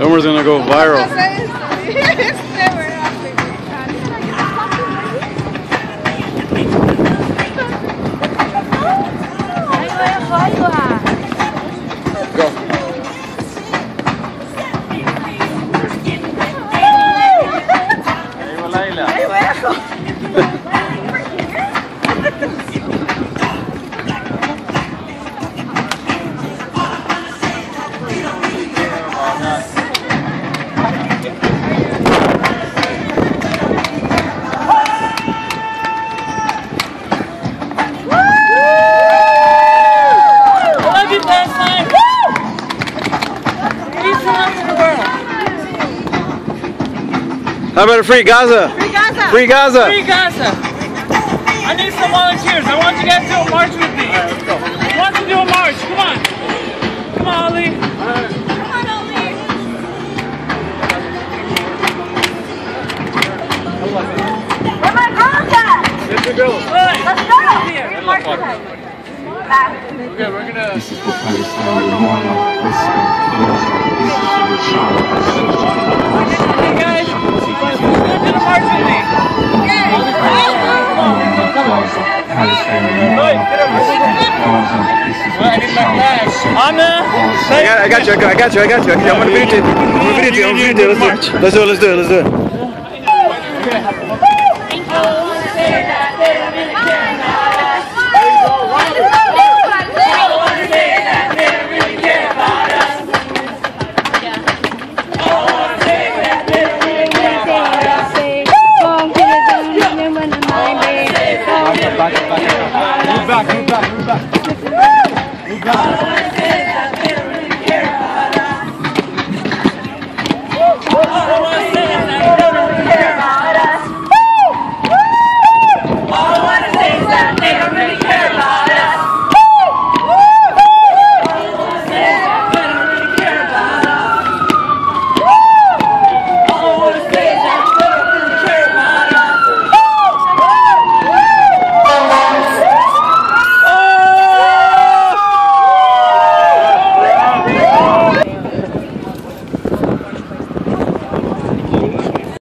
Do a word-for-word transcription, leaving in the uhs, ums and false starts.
Elmer's gonna go viral. Go. How about a free Gaza? Free Gaza! Free Gaza! Free Gaza! I need some volunteers. I want you guys to do a march with me. All right, let's go. I want to do a march. Come on. Come on, Ali. Right. Come on, Ali. Where my girls at? Get the girls. Right. Let's go! We're marching time. Back. Okay, we're gonna... This is for Palestine. We want to listen. This is for the child. Hey guys, who's gonna do the march with me? I got, I got you, I got, I got you, I got you. I'm gonna video it. I'm gonna video it. I'm gonna video it. Let's do it. Let's do it. Let's do it. Let's do it. Move back, move back, move back. Move back.